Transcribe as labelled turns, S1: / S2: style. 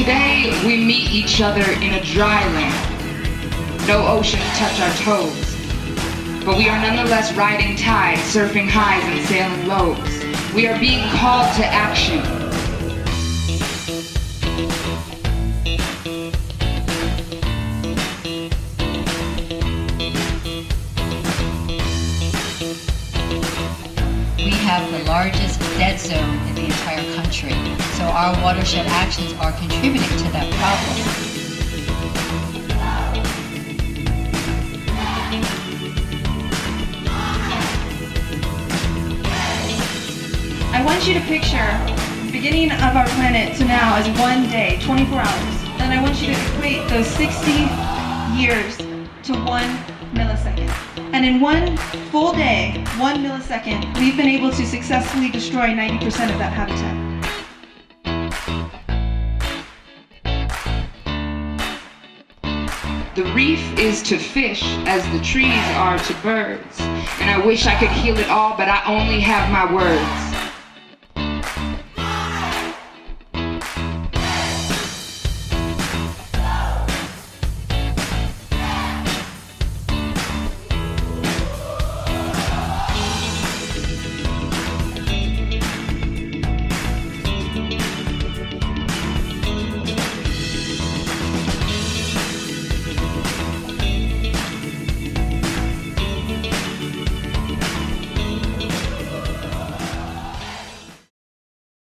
S1: Today, we meet each other in a dry land. No oceans touch our toes. But we are nonetheless riding tides, surfing highs and sailing lows. We are being called to action.
S2: We have the largest dead zone in the entire country, so our watershed actions are contributing to that problem.
S3: I want you to picture the beginning of our planet to now as one day, 24 hours. And I want you to equate those 60 years to 1 millisecond. And in one full day, 1 millisecond, we've been able to successfully destroy 90% of that habitat.
S1: The reef is to fish as the trees are to birds. And I wish I could heal it all, but I only have my words.